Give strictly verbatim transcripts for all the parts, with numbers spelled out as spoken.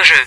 jeu.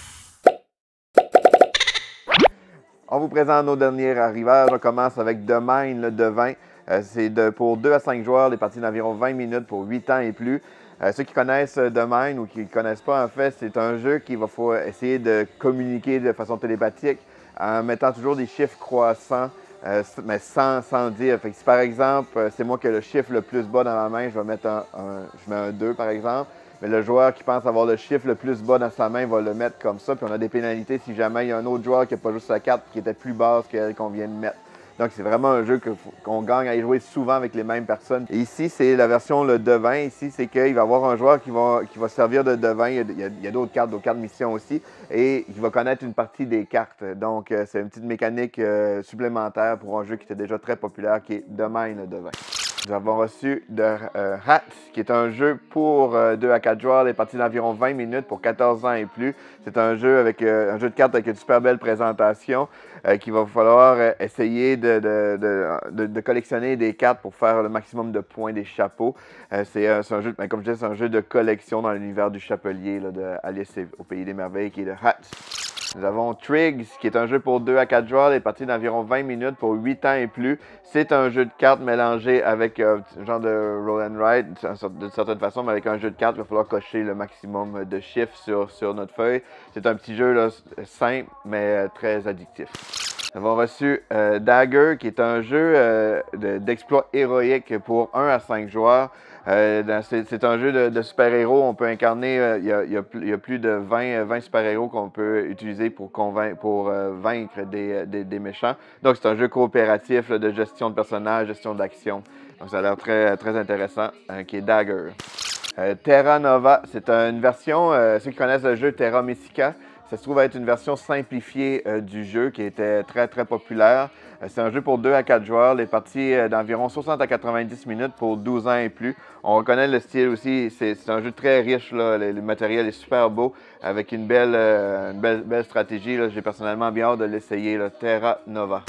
On vous présente nos derniers arrivages. On commence avec The Mine, le devin. Euh, c'est de, pour deux à cinq joueurs, des parties d'environ vingt minutes pour huit ans et plus. Euh, ceux qui connaissent The Mine ou qui ne connaissent pas, en fait, c'est un jeu qu'il va faut essayer de communiquer de façon télépathique en mettant toujours des chiffres croissants, euh, mais sans, sans dire. Fait que si par exemple, c'est moi qui ai le chiffre le plus bas dans ma main, je vais mettre un, un, je mets un deux par exemple. Mais le joueur qui pense avoir le chiffre le plus bas dans sa main va le mettre comme ça. Puis on a des pénalités si jamais il y a un autre joueur qui n'a pas juste sa carte qui était plus basse qu'elle qu'on vient de mettre. Donc c'est vraiment un jeu qu'on gagne à y jouer souvent avec les mêmes personnes. Et ici, c'est la version le devin. Ici, c'est qu'il va y avoir un joueur qui va, qui va servir de devin. Il y a, il y a d'autres cartes, d'autres cartes mission aussi. Et il va connaître une partie des cartes. Donc c'est une petite mécanique euh, supplémentaire pour un jeu qui était déjà très populaire qui est The Mine, le devin. Nous avons reçu de euh, Hats, qui est un jeu pour euh, deux à quatre joueurs, des parties d'environ vingt minutes pour quatorze ans et plus. C'est un jeu avec euh, un jeu de cartes avec une super belle présentation euh, qu'il va falloir euh, essayer de, de, de, de, de collectionner des cartes pour faire le maximum de points des chapeaux. Euh, c'est euh, un jeu, ben, comme je disais, c'est un jeu de collection dans l'univers du Chapelier là, de Alice au Pays des Merveilles, qui est de Hats. Nous avons Triggs, qui est un jeu pour deux à quatre joueurs, des parties d'environ vingt minutes pour huit ans et plus. C'est un jeu de cartes mélangé avec euh, un genre de roll and ride, d'une certaine façon, mais avec un jeu de cartes, il va falloir cocher le maximum de chiffres sur, sur notre feuille. C'est un petit jeu là, simple, mais très addictif. Nous avons reçu euh, Dagger, qui est un jeu euh, d'exploit héroïque pour un à cinq joueurs. Euh, c'est un jeu de, de super-héros. On peut incarner, euh, il, y a, il, y a, il y a plus de vingt, vingt super-héros qu'on peut utiliser pour, convaincre, pour euh, vaincre des, des, des méchants. Donc c'est un jeu coopératif là, de gestion de personnages, gestion d'action. Donc ça a l'air très, très intéressant, euh, qui est Dagger. Euh, Terra Nova, c'est une version, euh, ceux qui connaissent le jeu Terra Mystica, ça se trouve être une version simplifiée euh, du jeu qui était très très populaire. Euh, c'est un jeu pour deux à quatre joueurs, les parties euh, d'environ soixante à quatre-vingt-dix minutes pour douze ans et plus. On reconnaît le style aussi, c'est un jeu très riche, là. Le, le matériel est super beau, avec une belle, euh, une belle, belle stratégie. J'ai personnellement bien hâte de l'essayer, Terra Nova.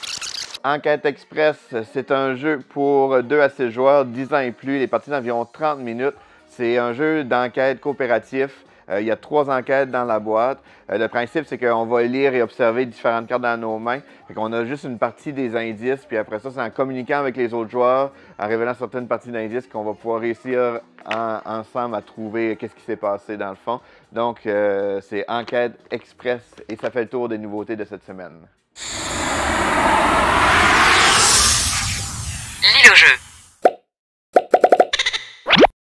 Enquête Express, c'est un jeu pour deux à six joueurs, dix ans et plus, les parties d'environ trente minutes. C'est un jeu d'enquête coopératif. Euh, il y a trois enquêtes dans la boîte. Euh, le principe, c'est qu'on va lire et observer différentes cartes dans nos mains. Fait qu'on a juste une partie des indices, puis après ça, c'est en communiquant avec les autres joueurs, en révélant certaines parties d'indices, qu'on va pouvoir réussir en, ensemble à trouver qu'est-ce qui s'est passé dans le fond. Donc, euh, c'est Enquête Express et ça fait le tour des nouveautés de cette semaine. Lis le jeu.